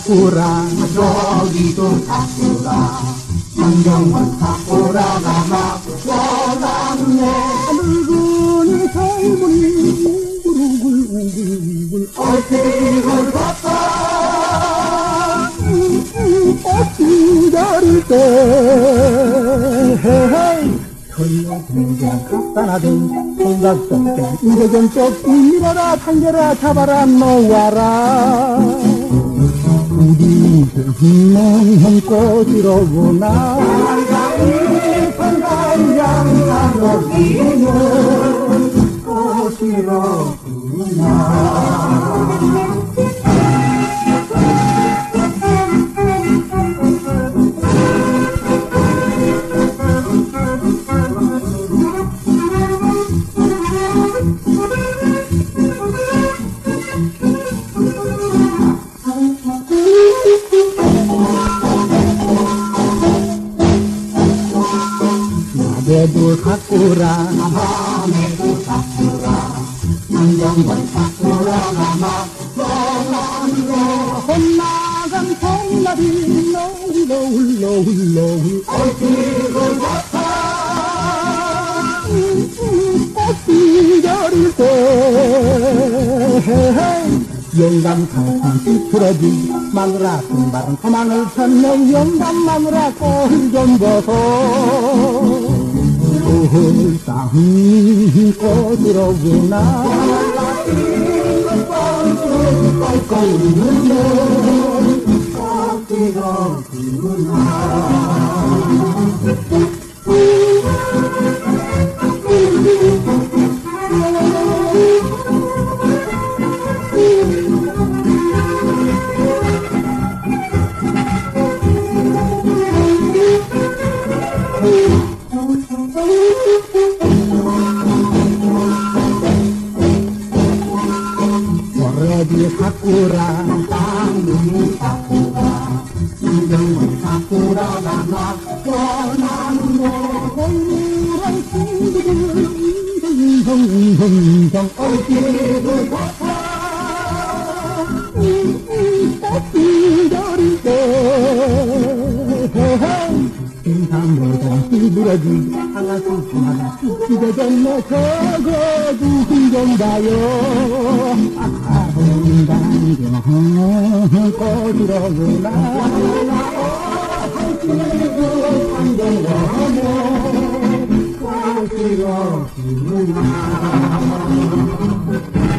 사쿠라 저기도 사쿠라 안경만 사쿠라가 막 원하네 늙은이 젊은이 우글우글우글 얼핏을 걷다 꽃 기다릴 때 털려들자 갖다놔둔 통닭떡 인대견 떡 밀어라 당겨라 잡아라 놓아라 우리 훌륭한 꽃이로구나 한강이 한강양가로 피는 꽃이로구나 낮에도 사쿠라 밤에도 사쿠라 안경만 사쿠라가 막 원하네 혼나간 봄날이 노을 얼핏을 걷다 꽃 기다릴 때 영감 가슴 풀어지 마누라 금발은 가만을 쳤네 영감 마누라 꼴좀 보소 꿀땅 꽃이로구나 저래비 사쿠라 땅이 사쿠라 안경만 사쿠라가 막 원하네 동물한 친구들 인성 얼핏을 걷다 꽃 기다릴 때 인삼보다 찌부러지 하나씩 하나씩 찢어졌네 저거도 흥정 봐요 아름다운 꽃이로구나 꽃이로구나